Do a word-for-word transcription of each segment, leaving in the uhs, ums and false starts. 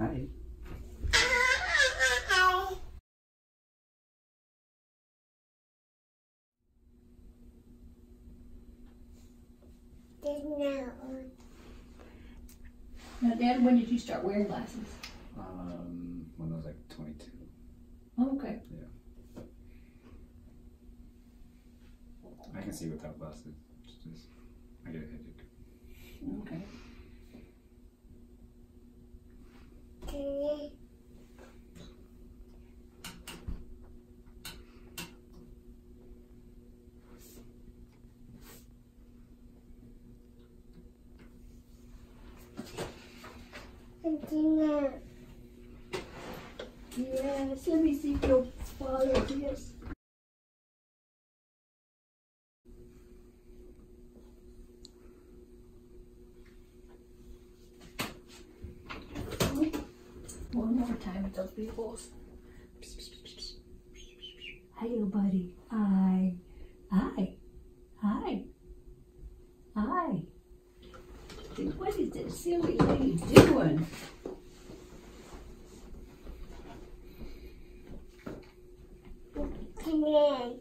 Hi. Now, Dad, when did you start wearing glasses? Um, when I was like twenty-two. Oh, okay. Yeah. I can see without glasses. It's just, I get a headache. Okay. Yes, let me see if you'll follow this. One more time with those peoples. Hello, buddy. Hi. Hi. Hi. Hi. What is that silly lady doing? Come in.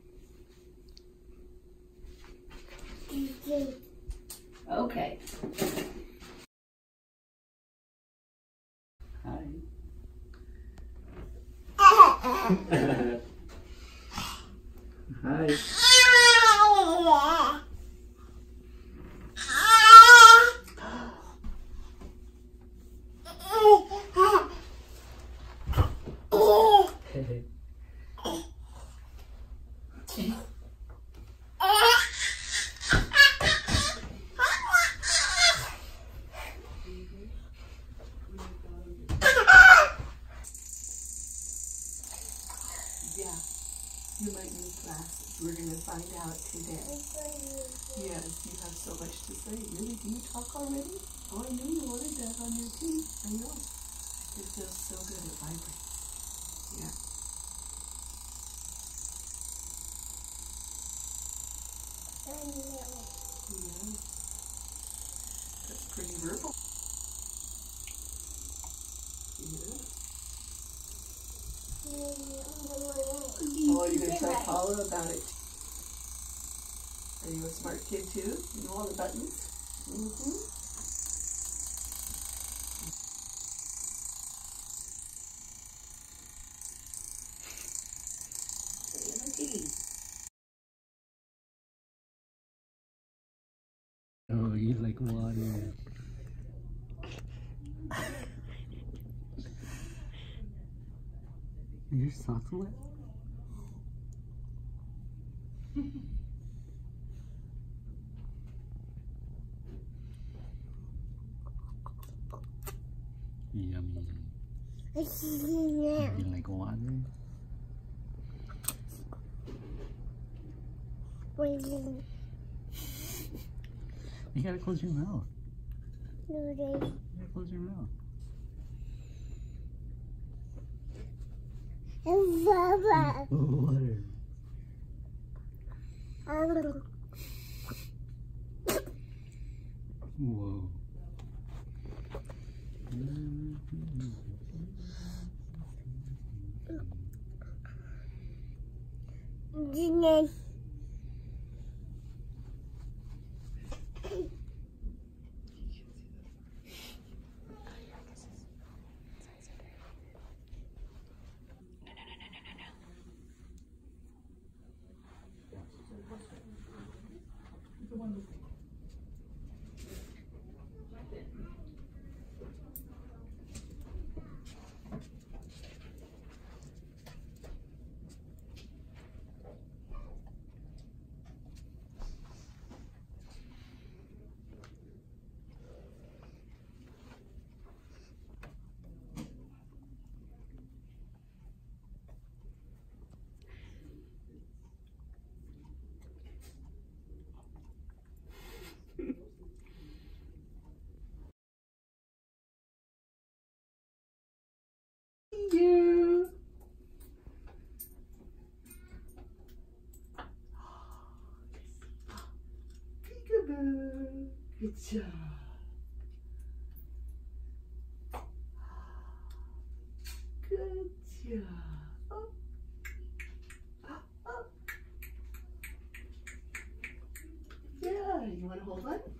Okay. Hi. Hi. Yeah, you might need glasses. We're going to find out today. Yes, you have so much to say. Really? Do you talk already? Oh, I knew you wanted that on your teeth. I know. It feels so good. It vibrates. Yeah. Yeah. That's pretty verbal. Yeah. Oh, you're going to tell Paula about it. Are you a smart kid too? You know all the buttons? Mm-hmm. Oh, you like water. You're soft wet? Yummy. You like water? You gotta close your mouth. You gotta close your mouth. Water. Water. Whoa. You. Peekaboo. Good job. Yeah. Oh. Oh, oh. Yeah, you want to hold on?